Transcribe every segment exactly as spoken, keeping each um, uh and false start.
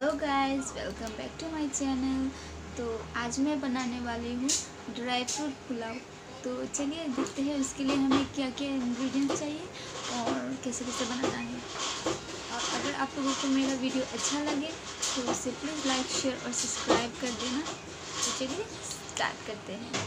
Hello guys, welcome back to my channel. तो आज मैं बनाने वाली हूँ ड्राई फ्रूट पुलाव। तो चलिए देखते हैं उसके लिए हमें क्या क्या इंग्रेडिएंट्स चाहिए और कैसे कैसे बनाना है। और अगर आप लोगों को मेरा वीडियो अच्छा लगे तो उसे प्लीज़ लाइक, शेयर और सब्सक्राइब कर देना। तो चलिए स्टार्ट करते हैं।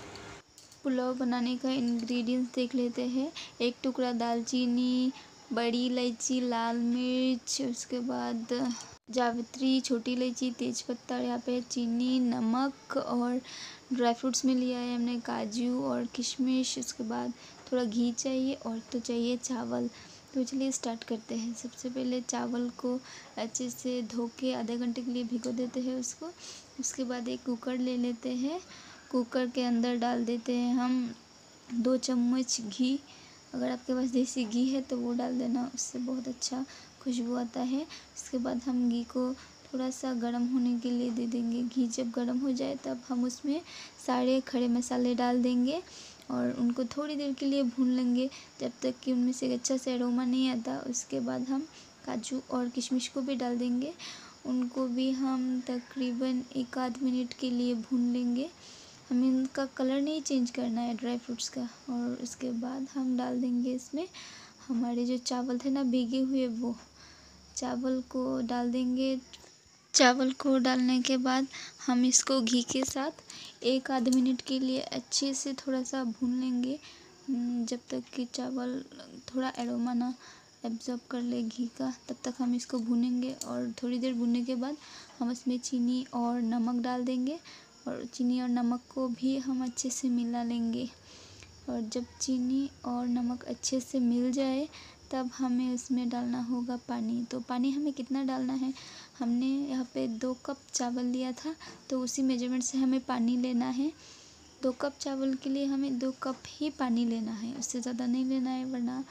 पुलाव बनाने का इंग्रेडिएंट्स देख लेते हैं। एक टुकड़ा दालचीनी, बड़ी इलायची, लाल मिर्च, उसके बाद जावित्री, छोटी इलायची, तेज़पत्ता, यहाँ पे चीनी, नमक और ड्राई फ्रूट्स में लिया है हमने काजू और किशमिश। उसके बाद थोड़ा घी चाहिए और तो चाहिए चावल। तो चलिए स्टार्ट करते हैं। सबसे पहले चावल को अच्छे से धो के आधे घंटे के लिए भिगो देते हैं उसको। उसके बाद एक कुकर ले लेते हैं। कुकर के अंदर डाल देते हैं हम दो चम्मच घी। अगर आपके पास देसी घी है तो वो डाल देना, उससे बहुत अच्छा खुशबू आता है। इसके बाद हम घी को थोड़ा सा गर्म होने के लिए दे देंगे। घी जब गर्म हो जाए तब हम उसमें सारे खड़े मसाले डाल देंगे और उनको थोड़ी देर के लिए भून लेंगे जब तक कि उनमें से अच्छा से अरोमा नहीं आता। उसके बाद हम काजू और किशमिश को भी डाल देंगे। उनको भी हम तकरीबन एक आध मिनट के लिए भून लेंगे। हमें इनका कलर नहीं चेंज करना है ड्राई फ्रूट्स का। और उसके बाद हम डाल देंगे इसमें हमारे जो चावल थे ना भीगे हुए, वो चावल को डाल देंगे। चावल को डालने के बाद हम इसको घी के साथ एक आध मिनट के लिए अच्छे से थोड़ा सा भून लेंगे, जब तक कि चावल थोड़ा एरोमा ना एब्जॉर्ब कर ले घी का, तब तक हम इसको भूनेंगे। और थोड़ी देर भूनने के बाद हम इसमें चीनी और नमक डाल देंगे और चीनी और नमक को भी हम अच्छे से मिला लेंगे। और जब चीनी और नमक अच्छे से मिल जाए तब हमें उसमें डालना होगा पानी। तो पानी हमें कितना डालना है, हमने यहाँ पे दो कप चावल लिया था तो उसी मेजरमेंट से हमें पानी लेना है। दो कप चावल के लिए हमें दो कप ही पानी लेना है, उससे ज़्यादा नहीं लेना है वरना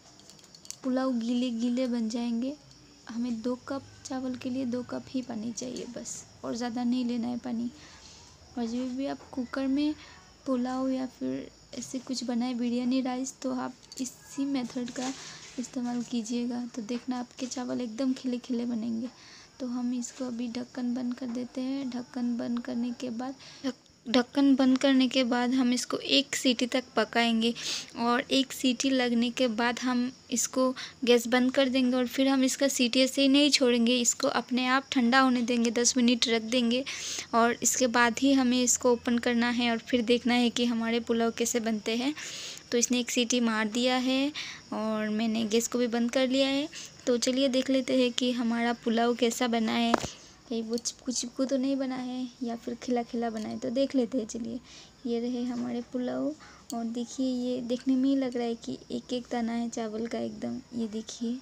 पुलाव गीले गीले बन जाएंगे। हमें दो कप चावल के लिए दो कप ही पानी चाहिए बस, और ज़्यादा नहीं लेना है पानी। और जब भी आप कुकर में पुलाव या फिर ऐसे कुछ बनाए बिरयानी राइस, तो आप इसी मेथड का इस्तेमाल कीजिएगा। तो देखना आपके चावल एकदम खिले खिले बनेंगे। तो हम इसको अभी ढक्कन बंद कर देते हैं। ढक्कन बंद करने के बाद ढक्कन बंद करने के बाद हम इसको एक सीटी तक पकाएंगे और एक सीटी लगने के बाद हम इसको गैस बंद कर देंगे। और फिर हम इसका सीटी ऐसे ही नहीं छोड़ेंगे, इसको अपने आप ठंडा होने देंगे, दस मिनट रख देंगे और इसके बाद ही हमें इसको ओपन करना है और फिर देखना है कि हमारे पुलाव कैसे बनते हैं। तो इसने एक सीटी मार दिया है और मैंने गैस को भी बंद कर लिया है। तो चलिए देख लेते हैं कि हमारा पुलाव कैसा बना है, कहीं वो चिपकू चिपकू तो नहीं बना है या फिर खिला खिला बना है। तो देख लेते हैं। चलिए, ये रहे हमारे पुलाव। और देखिए, ये देखने में ही लग रहा है कि एक एक दाना है चावल का एकदम। ये देखिए,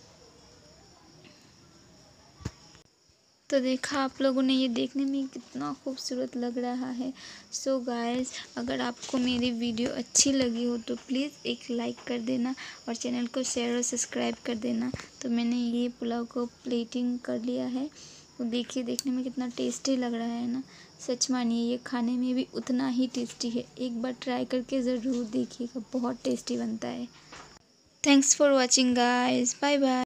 तो देखा आप लोगों ने, ये देखने में कितना खूबसूरत लग रहा है। सो गाइस, अगर आपको मेरी वीडियो अच्छी लगी हो तो प्लीज़ एक लाइक कर देना और चैनल को शेयर और सब्सक्राइब कर देना। तो मैंने ये पुलाव को प्लेटिंग कर लिया है। तो देखिए, देखने में कितना टेस्टी लग रहा है ना। सच मानिए, ये खाने में भी उतना ही टेस्टी है। एक बार ट्राई करके ज़रूर देखिएगा, बहुत टेस्टी बनता है। Thanks for watching guys, bye bye.